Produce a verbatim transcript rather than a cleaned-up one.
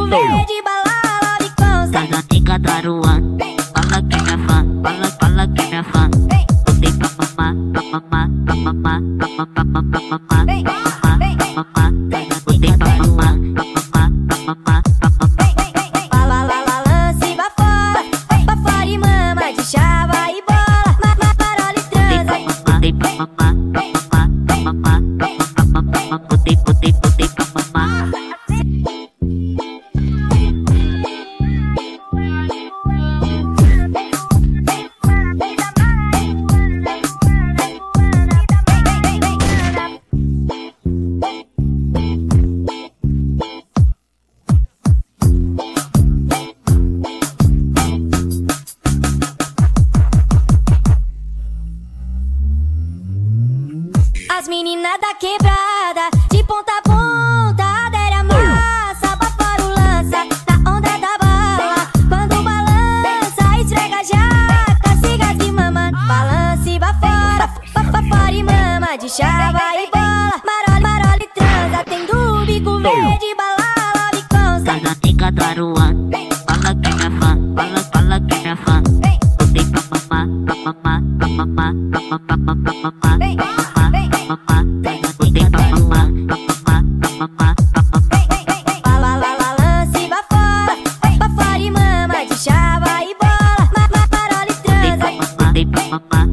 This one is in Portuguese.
verde, bala, love consta. Casa nica taruan, fala que é fã, fala, fala que é fã. Botei pra mamar, pra mamar, pra mamar, pra mamar, pra mamar, pra mamar, pra mamar. Botei pra mamar, pra mamar, pra mamar, pra mamar. Fala, lá, lá, lance, vai fora, vai fora e mama de chava e bola. Ma, ma, parola e transa. Botei pra mamar, pra mamar, pra mamar, pra mamar, pra mamar. Botei, botei, botei pra mamar. As meninas da quebrada, de ponta a ponta, adere a massa, bafora o lança, na onda da bala. Quando balança, esfrega a jaca, siga de mama. Balança e bafora, bafora e mama, de chava e bola. Marola, marola e transa, tem do bico verde, bala, love consta. Casa nica taruan, fala que é fã, fala, fala que é fã. Botei pra mamar, pra mamar, pra mamar, pra mamar, pra mamar, pra mamar. Botei pra mamar, pra mamar, pra mamar, pra mamar. Fala, lá, lá, lance, bafora, bafora e mama de chava e bola. Ma, ma, parola e transa. Botei pra mamar.